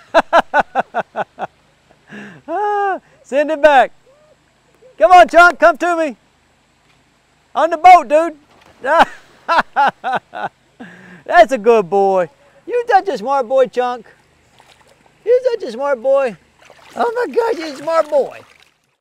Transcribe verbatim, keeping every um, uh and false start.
Ah, send it back. Come on, Chunk, come to me. On the boat, dude. That's a good boy. You're such a smart boy, Chunk. You're such a smart boy. Oh my God, you're a smart boy.